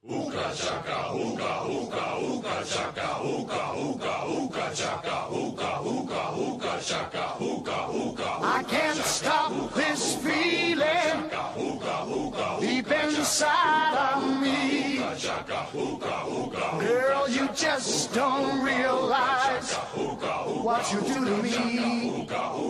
Hookah chaka, hookah, hookah, hookah chaka, hookah, hookah, hookah chaka, hookah, hookah, hookah chaka, hookah, hookah. I can't stop this feeling deep inside of me. Girl, you just don't realize what you do to me.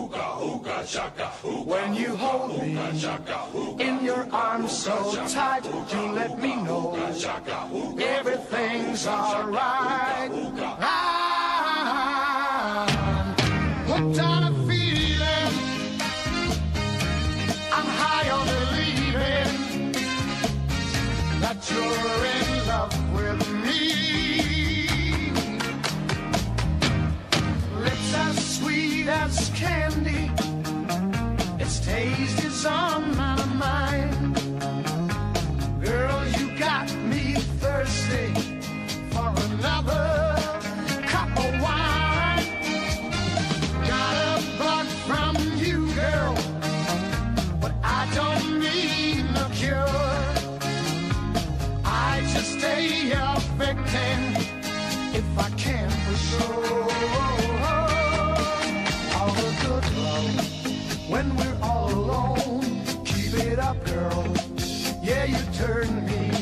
When you hold me in your arms so tight, you let me know everything's alright. I'm hooked on a feeling, I'm high on believing that you're in love with me. Lips as sweet as candy, its taste is on my mind. Girl, you got me thirsty for another cup of wine. Got a bug from you, girl, but I don't need no cure. I just stay a victim if I can for sure. All the good love when we're all alone. Keep it up, girl. Yeah, you turn me